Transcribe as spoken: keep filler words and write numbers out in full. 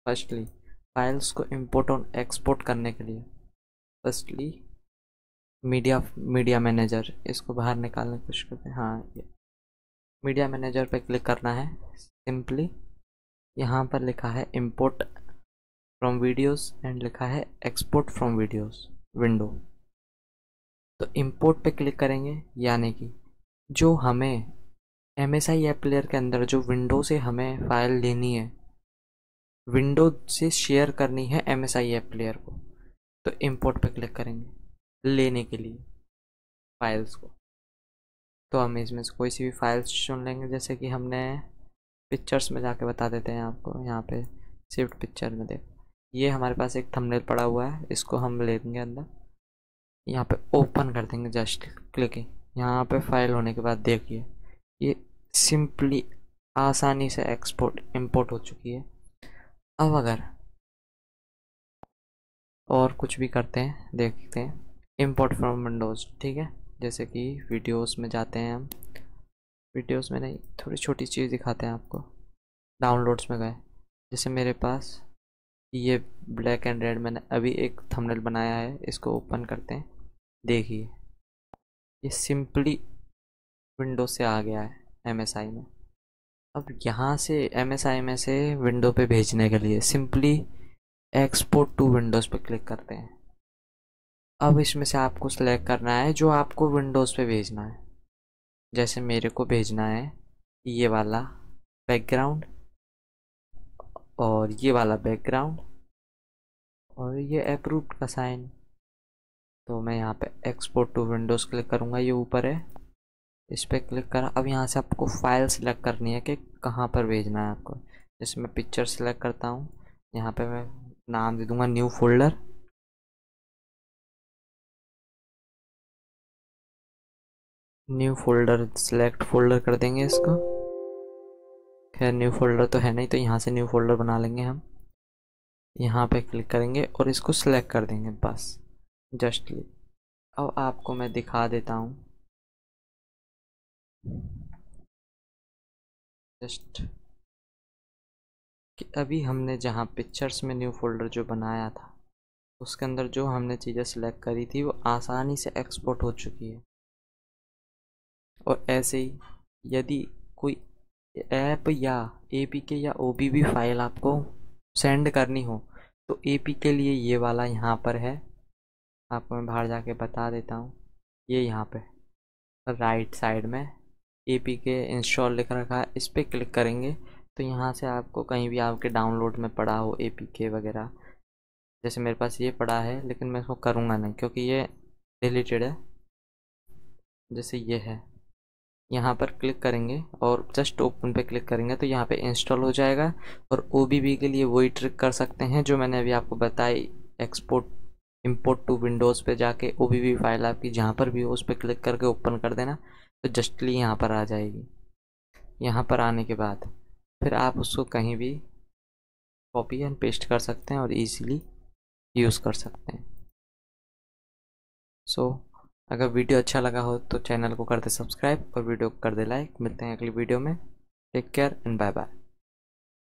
Firstly files को import और export करने के लिए फर्स्टली मीडिया मीडिया मैनेजर, इसको बाहर निकालने की कोशिश करते हैं। हाँ, ये मीडिया मैनेजर पे क्लिक करना है। सिंपली यहाँ पर लिखा है इंपोर्ट फ्रॉम वीडियोस एंड लिखा है एक्सपोर्ट फ्रॉम वीडियोस विंडो। तो इंपोर्ट पे क्लिक करेंगे, यानी कि जो हमें M S I app player के अंदर जो विंडो से हमें फाइल लेनी है, विंडो से शेयर करनी है M S I app player को, तो इंपोर्ट पे क्लिक करेंगे लेने के लिए फाइल्स को। तो हम इसमें से कोई सी भी फाइल्स चुन लेंगे, जैसे कि हमने पिक्चर्स में जाके बता देते हैं आपको। यहाँ पे शिफ्ट पिक्चर में देख, ये हमारे पास एक थंबनेल पड़ा हुआ है, इसको हम लेंगे अंदर, यहाँ पे ओपन कर देंगे जस्ट क्लिकिंग। यहाँ पे फाइल होने के बाद देखिए ये सिंपली आसानी से एक्सपोर्ट इंपोर्ट हो चुकी है। अब अगर और कुछ भी करते हैं, देखते हैं इंपोर्ट फ्रॉम विंडोज़, ठीक है। जैसे कि वीडियोस में जाते हैं हम, वीडियोस में नहीं, थोड़ी छोटी चीज़ दिखाते हैं आपको। डाउनलोड्स में गए, जैसे मेरे पास ये ब्लैक एंड रेड मैंने अभी एक थंबनेल बनाया है, इसको ओपन करते हैं। देखिए ये सिंपली विंडो से आ गया है एम एस आई में। अब यहाँ से एम एस आई में से विंडो पे भेजने के लिए सिंपली एक्सपोर्ट टू विंडोज़ पे क्लिक करते हैं। अब इसमें से आपको सेलेक्ट करना है जो आपको विंडोज़ पे भेजना है। जैसे मेरे को भेजना है ये वाला बैकग्राउंड और ये वाला बैकग्राउंड और ये अप्रूव्ड का साइन। तो मैं यहाँ पे एक्सपोर्ट टू विंडोज़ क्लिक करूँगा, ये ऊपर है, इस पर क्लिक करा। अब यहाँ से आपको फाइल सिलेक्ट करनी है कि कहाँ पर भेजना है आपको। जैसे मैं पिक्चर सिलेक्ट करता हूँ, यहाँ पे मैं नाम दे दूँगा new folder. New folder select folder कर देंगे इसको। खैर न्यू फोल्डर तो है नहीं, तो यहाँ से न्यू फोल्डर बना लेंगे हम। यहाँ पे क्लिक करेंगे और इसको सिलेक्ट कर देंगे बस जस्टली। अब आपको मैं दिखा देता हूँ जस्ट कि अभी हमने जहाँ पिक्चर्स में न्यू फोल्डर जो बनाया था, उसके अंदर जो हमने चीज़ें सिलेक्ट करी थी वो आसानी से एक्सपोर्ट हो चुकी है। और ऐसे ही यदि कोई ऐप या ए पी के या ओ बी बी फाइल आपको सेंड करनी हो, तो ए पी के लिए ये वाला यहाँ पर है, आपको मैं बाहर जाके बता देता हूँ। ये यहाँ पे राइट साइड में ए पी के इंस्टॉल लिख रखा है, इस पर क्लिक करेंगे तो यहाँ से आपको कहीं भी आपके डाउनलोड में पड़ा हो ए पी के वगैरह, जैसे मेरे पास ये पड़ा है लेकिन मैं इसको करूँगा नहीं क्योंकि ये डिलीटेड है। जैसे ये है, यहाँ पर क्लिक करेंगे और जस्ट ओपन पे क्लिक करेंगे तो यहाँ पे इंस्टॉल हो जाएगा। और ओ बी बी के लिए वही ट्रिक कर सकते हैं जो मैंने अभी आपको बताई, एक्सपोर्ट इंपोर्ट टू विंडोज़ पे जाके ओ बी बी फाइल आपकी जहाँ पर भी हो उस पर क्लिक करके ओपन कर देना, तो जस्टली यहाँ पर आ जाएगी। यहाँ पर आने के बाद फिर आप उसको कहीं भी कॉपी एंड पेस्ट कर सकते हैं और इजीली यूज़ कर सकते हैं। सो so, अगर वीडियो अच्छा लगा हो तो चैनल को कर दे सब्सक्राइब और वीडियो को कर दे लाइक। मिलते हैं अगली वीडियो में। Take care and bye bye.